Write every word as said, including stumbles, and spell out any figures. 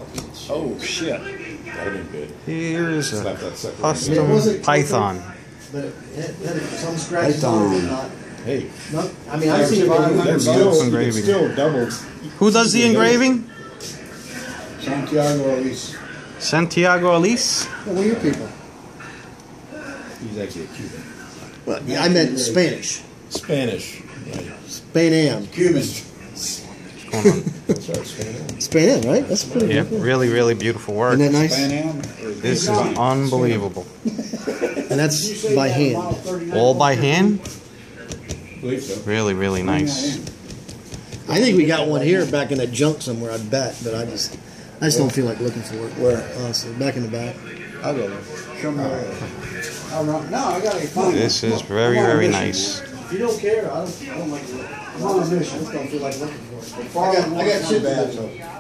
Oh shit. That'd have been good. Here's a Slap that sucker. custom python. But it had, had some scratches Python. on it. Not, Hey, not, I mean, I've seen it. They're on- still, Engraving. still double. Who does the engraving? Santiago Elise. Santiago Elise? What were your people? He's actually a Cuban. Well, yeah, I meant Spanish. Spanish. Right. Spain Am. Cuban. That's right, Spanish. Spain Am, right? That's pretty Yeah, good. really, really beautiful work. Isn't that nice? Pan Am. This is unbelievable. And that's by hand. All by hand? I believe so. Really, really nice. I think we got one here back in that junk somewhere, I bet, but I just I just don't feel like looking for it. Where? Honestly, back in the back. I'll go there. Show me where. I'll run. No, I gotta find This one. is very, I'm on a very mission. nice. If you don't care, I don't, I don't like it. I'm on a mission. I just don't feel like looking for it. I got, I got shit to do.